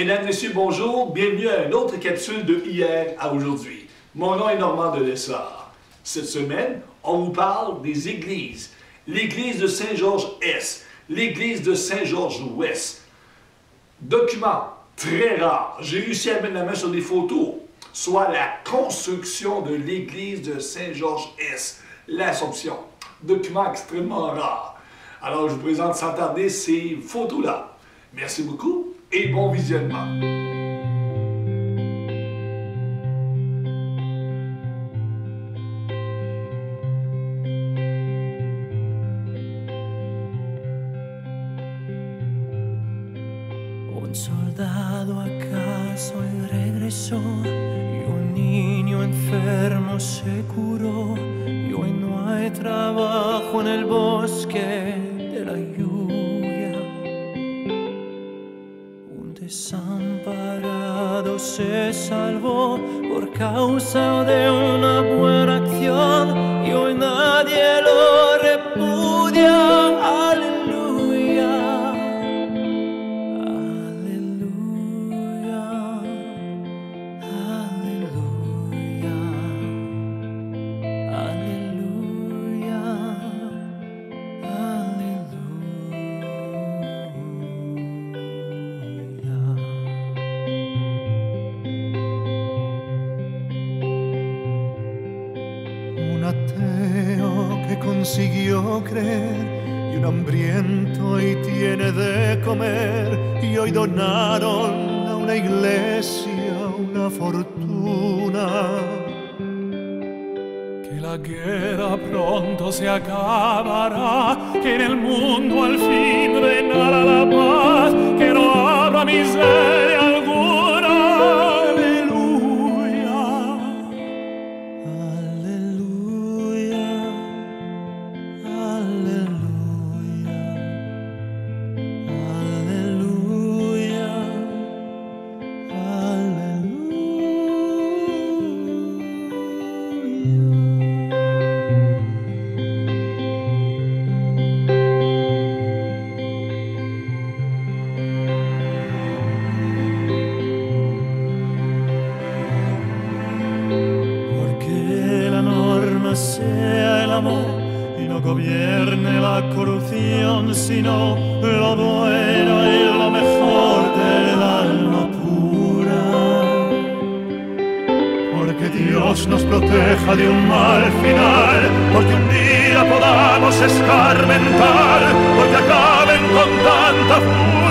Mesdames, Messieurs, bonjour. Bienvenue à une autre capsule de hier à aujourd'hui. Mon nom est Normand Delessard. Cette semaine, on vous parle des églises. L'église de Saint-Georges-Est, l'église de Saint-Georges-Ouest. Document très rare. J'ai réussi à mettre la main sur des photos, soit la construction de l'église de Saint-Georges-Est, l'Assomption. Document extrêmement rare. Alors, je vous présente sans tarder ces photos-là. Merci beaucoup et bon visionnement. Un soldado a casa hoy regresó y un niño enfermo se curó y hoy no hay trabajo en el bosque de la lluvia. Un desamparado se salvó por causa de una buena acción y hoy nadie lo repudia. Un ateo que consiguió creer y un hambriento y tiene de comer y hoy donaron a una iglesia una fortuna. Que la guerra pronto se acabará, que en el mundo al fin reinará la paz, que no habrá miseria alguna. Sea el amor y no gobierne la corrupción, sino lo bueno y lo mejor del alma pura. Porque Dios nos proteja de un mal final, porque un día podamos escarmentar, porque acaben con tanta furia.